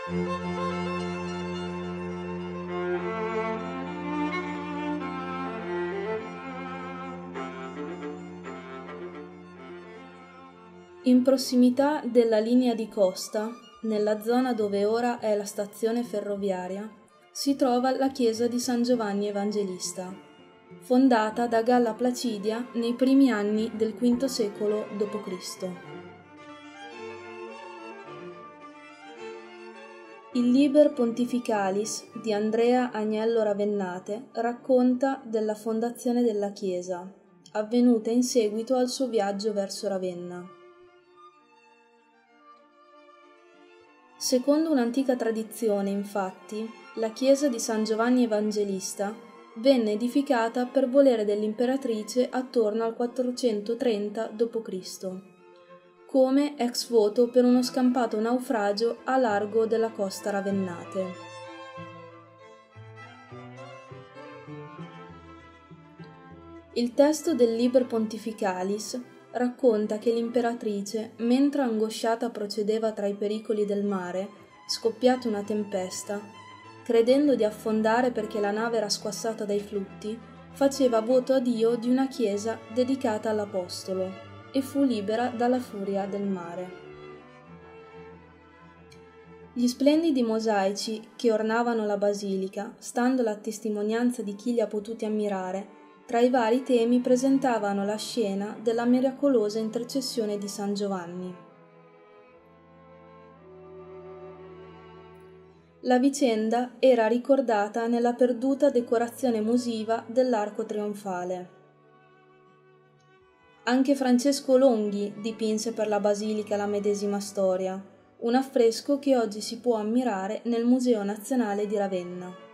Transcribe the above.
In prossimità della linea di costa, nella zona dove ora è la stazione ferroviaria, si trova la chiesa di San Giovanni Evangelista, fondata da Galla Placidia nei primi anni del V secolo d.C. Il Liber Pontificalis di Andrea Agnello Ravennate racconta della fondazione della chiesa, avvenuta in seguito al suo viaggio verso Ravenna. Secondo un'antica tradizione, infatti, la chiesa di San Giovanni Evangelista venne edificata per volere dell'imperatrice attorno al 430 d.C., come ex voto per uno scampato naufragio a largo della costa ravennate. Il testo del Liber Pontificalis racconta che l'imperatrice, mentre angosciata procedeva tra i pericoli del mare, scoppiata una tempesta, credendo di affondare perché la nave era squassata dai flutti, faceva voto a Dio di una chiesa dedicata all'Apostolo e fu libera dalla furia del mare. Gli splendidi mosaici che ornavano la basilica, stando alla testimonianza di chi li ha potuti ammirare, tra i vari temi presentavano la scena della miracolosa intercessione di San Giovanni. La vicenda era ricordata nella perduta decorazione musiva dell'arco trionfale. Anche Francesco Longhi dipinse per la basilica la medesima storia, un affresco che oggi si può ammirare nel Museo Nazionale di Ravenna.